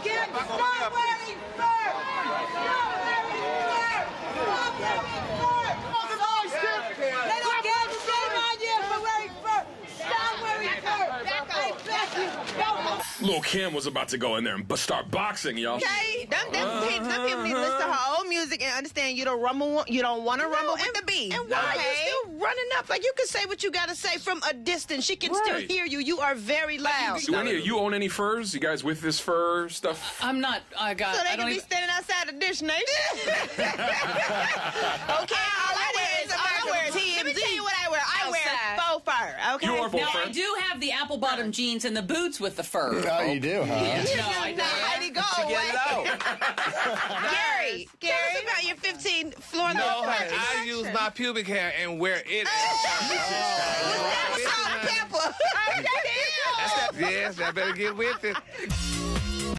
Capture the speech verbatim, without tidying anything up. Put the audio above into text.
Get stop wearing fur! Stop wearing fur! Stop wearing fur! They don't get shame on you for wearing fur! Stop wearing fur! I beg you, don't. Lil' Kim was about to go in there and b- start boxing, y'all. Okay, them, them, uh, people, some people need to listen to her old music and understand you don't rumble, you don't want to no, rumble and, with the beat. And why okay? are you still running up? Like, you can say what you got to say from a distance. She can right. still hear you. You are very loud. Do any of you own any furs? You guys with this fur stuff? I'm not. I got. So they I can be even... standing outside the dish nation. Okay, all I wear is all I wear is T M Z. Let me tell you what I wear. I outside. wear faux fur. Okay. You are faux now fur. I do have the apple bottom jeans and the boots with the fur. Oh, you do, huh? Yeah. You No, I not Heidi, go to away. get low. Gary, Gary, tell us about your fifteen floor No, level honey, I action. use my pubic hair and wear it. Salt and pepper. Yes, I better get with it.